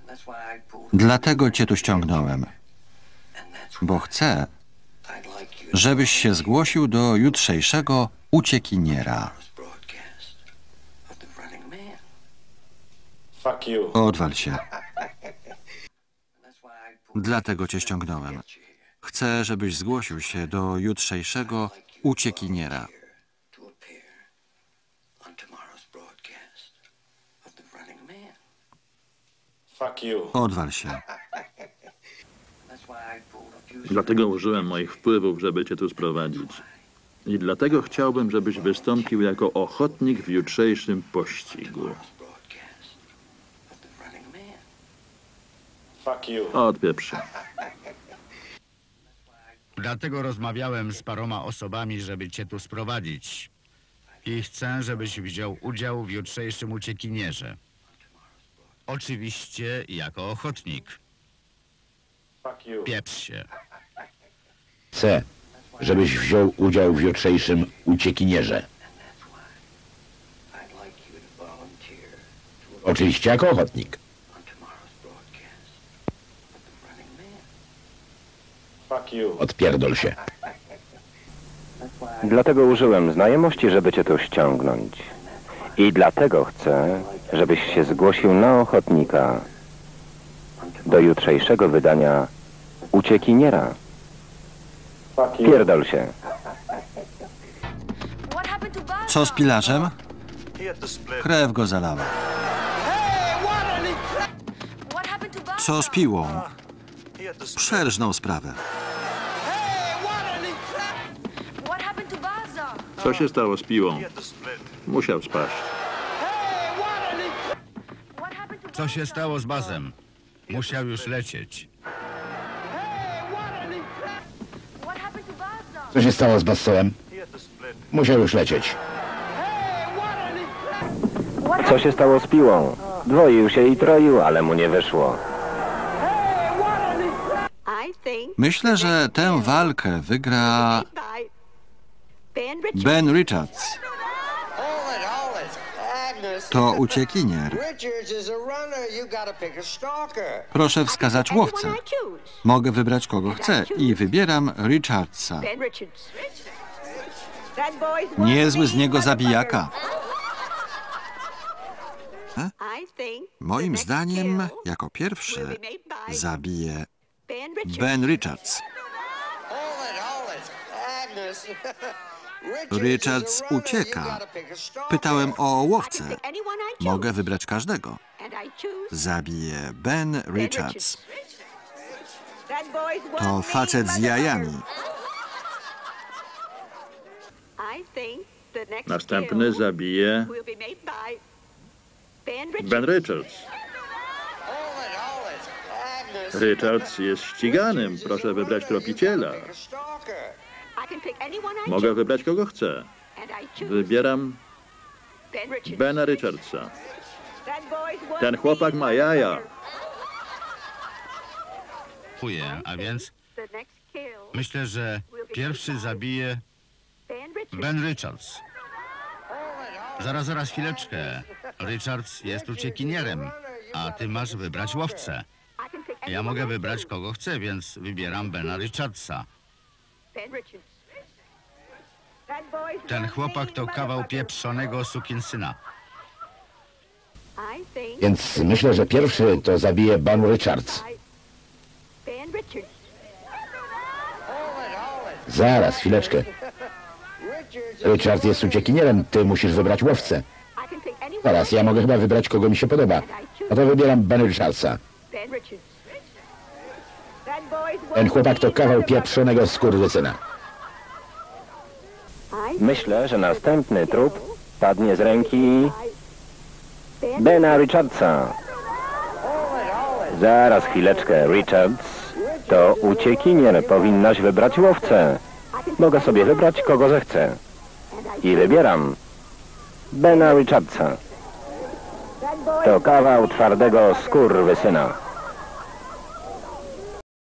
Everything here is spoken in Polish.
Dlatego cię tu ściągnąłem, bo chcę, żebyś się zgłosił do jutrzejszego uciekiniera. Odwal się. Dlatego cię ściągnąłem. Chcę, żebyś zgłosił się do jutrzejszego uciekiniera. Odwal się. Dlatego użyłem moich wpływów, żeby cię tu sprowadzić. I dlatego chciałbym, żebyś wystąpił jako ochotnik w jutrzejszym pościgu. Odpieprz się. Dlatego rozmawiałem z paroma osobami, żeby cię tu sprowadzić. I chcę, żebyś wziął udział w jutrzejszym uciekinierze. Oczywiście jako ochotnik. Pieprz się. Chcę, żebyś wziął udział w jutrzejszym uciekinierze. Oczywiście jako ochotnik. Odpierdol się. Dlatego użyłem znajomości, żeby cię tu ściągnąć. I dlatego chcę, żebyś się zgłosił na ochotnika do jutrzejszego wydania uciekiniera. Pierdol się. Co z pilarzem? Krew go zalała. Co z piłą? Przerżnął sprawę. Co się stało z piłą? Musiał spaść. Co się stało z Bazem? Musiał już lecieć. Co się stało z Bassołem? Musiał już lecieć. Co się stało z piłą? Dwoił się i troił, ale mu nie wyszło. Myślę, że tę walkę wygra Ben Richards. To uciekinier. Proszę wskazać łowcę. Mogę wybrać kogo chcę i wybieram Richardsa. Niezły z niego zabijaka. Moim zdaniem jako pierwszy zabije Ben Richards. Richards ucieka. Pytałem o łowcę. Mogę wybrać każdego. Zabiję Ben Richards. To facet z jajami. Następny zabije Ben Richards. Richards jest ściganym. Proszę wybrać tropiciela. Mogę wybrać kogo chcę. Wybieram Bena Richardsa. Ten chłopak ma jaja. A więc myślę, że pierwszy zabije Ben Richards. Zaraz, chwileczkę. Richards jest uciekinierem, a ty masz wybrać łowcę. Ja mogę wybrać kogo chcę, więc wybieram Bena Richardsa. Ten chłopak to kawał pieprzonego sukinsyna. Więc myślę, że pierwszy to zabije Ben Richards. Zaraz, chwileczkę. Richards jest uciekinierem, ty musisz wybrać łowcę. Zaraz, ja mogę chyba wybrać kogo mi się podoba. No to wybieram Ben Richardsa. Ten chłopak to kawał pieprzonego skurwysyna. Myślę, że następny trup padnie z ręki Bena Richardsa. Zaraz, chwileczkę. Richards to uciekinier. Powinnaś wybrać łowcę. Mogę sobie wybrać kogo zechcę. I wybieram Bena Richardsa. To kawał twardego skurwysyna.